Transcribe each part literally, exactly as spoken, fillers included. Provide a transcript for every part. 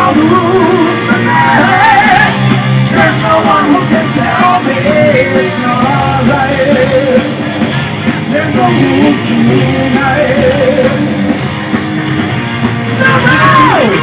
all the rules tonight. There's no one who can tell me it's not right. There's no rules tonight. No, no!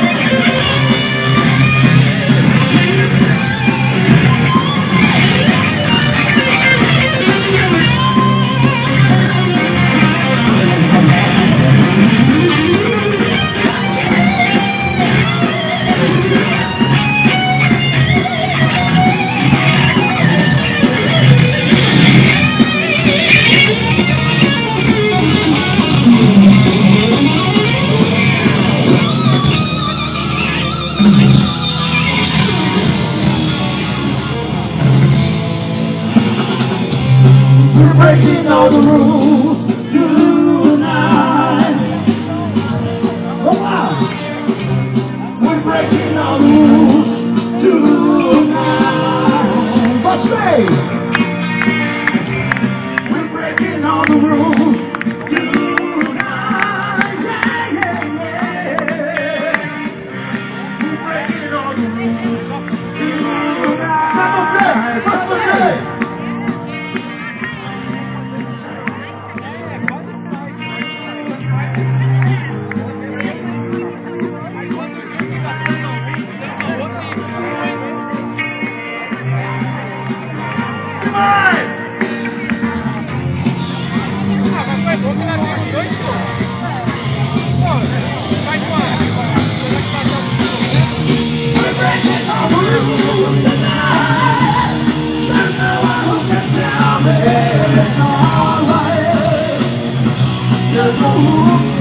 We're breaking all the rules tonight. Come on. We're breaking all the rules tonight. But say, we're breaking all the rules tonight. Yeah, yeah, yeah. We're breaking all the rules tonight. Come on, say, what's the day? There's no